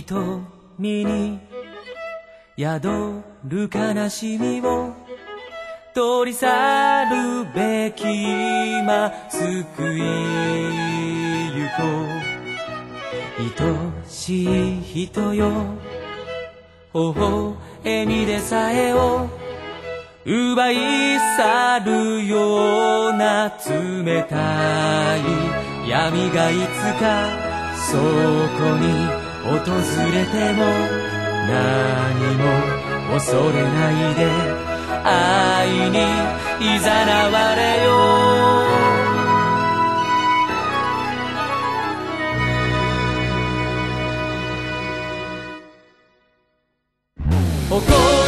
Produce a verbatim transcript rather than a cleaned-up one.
瞳に宿る悲しみを取り去るべき今救いゆこう愛しい人よ微笑みでさえを奪い去るような冷たい闇がいつかそこに訪れても何も恐れないで愛にいざなわれよ誇